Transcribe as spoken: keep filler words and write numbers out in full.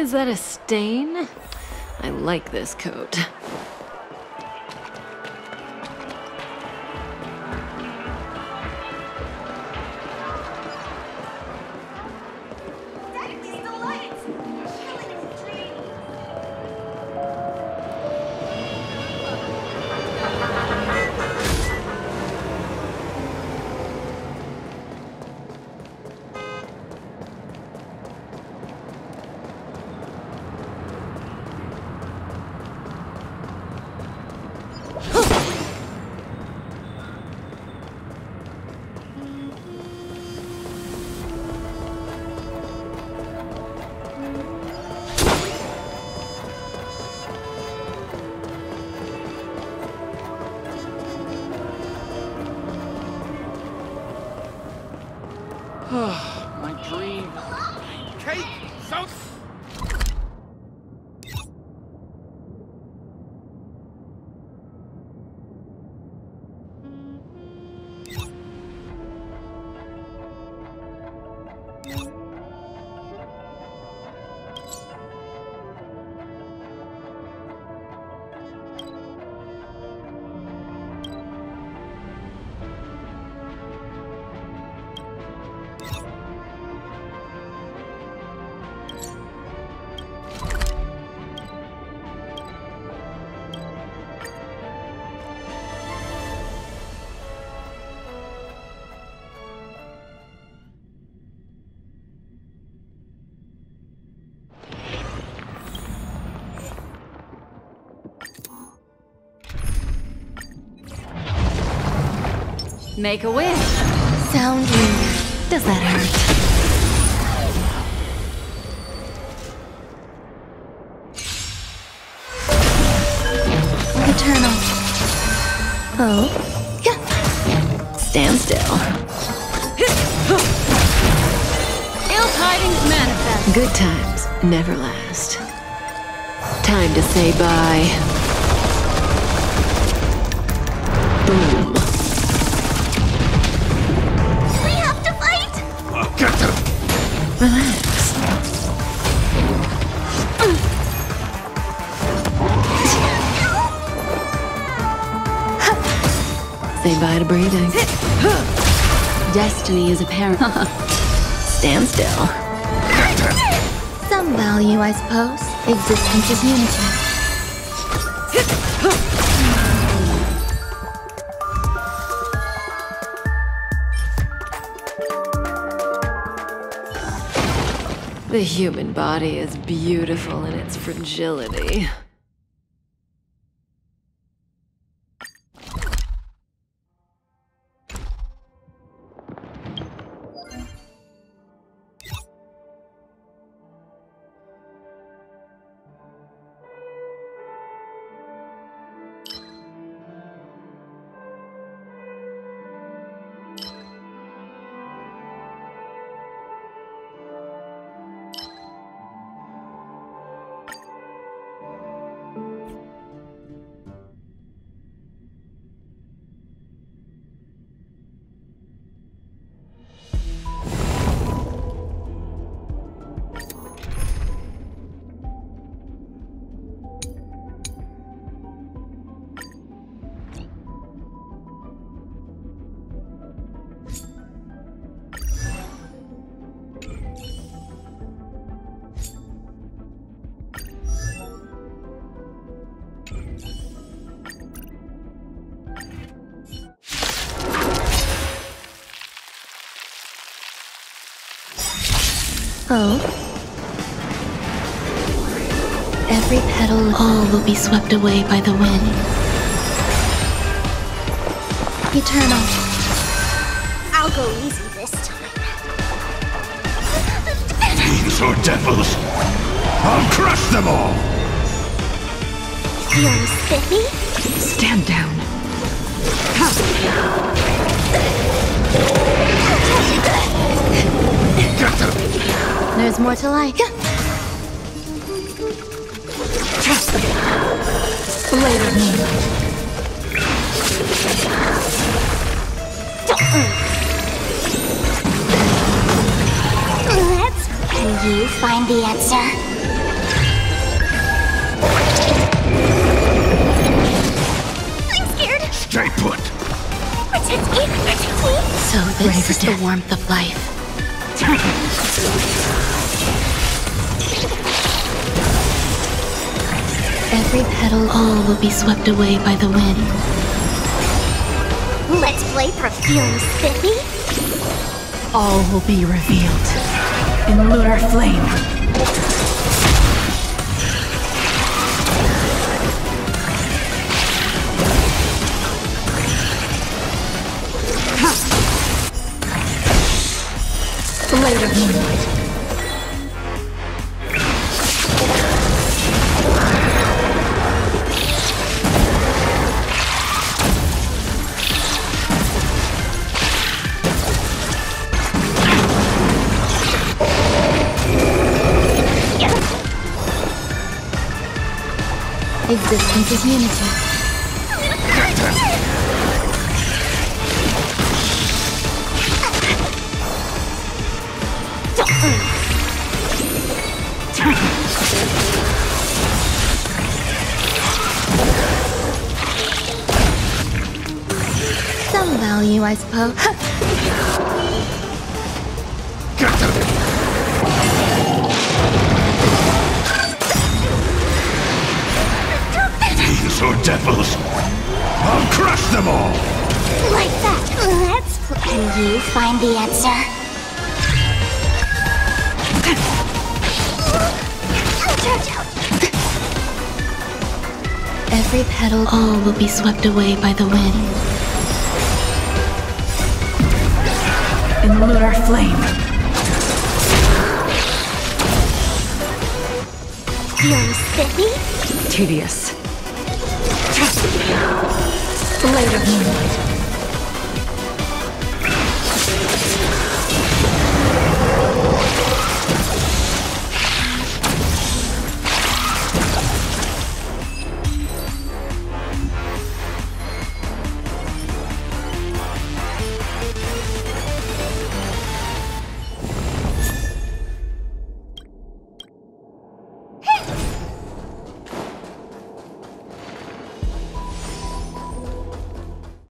Is that a stain? I like this coat. My dream. Kate, so... Make a wish. Sound weird. Does that hurt? Eternal. Oh? Yeah. Stand still. Ill tidings manifest. Good times never last. Time to say bye. Boom. Relax. Say bye to breathing. Destiny is apparent. Stand still. Some value, I suppose. Existence is unity. The human body is beautiful in its fragility. Oh? Every petal, all will be swept away by the wind. Eternal. I'll go easy this time. Fiends or devils, I'll crush them all! Feeling spiffy? Stand down. There's more to like. Blade of me. Let's... Can you find the answer? Protect me! Protect me! So this is the warmth of life. Every petal, all will be swept away by the wind. Let's play for feeling spiffy. All will be revealed in lunar flame. Later moonlight. Existence is unity. Some value, I suppose. Get them! Fiends or devils, I'll crush them all! Like that. Let's play. Can you find the answer? Every petal, all will be swept away by the wind. In lunar flame. Feeling spiffy? Tedious. Later moonlight.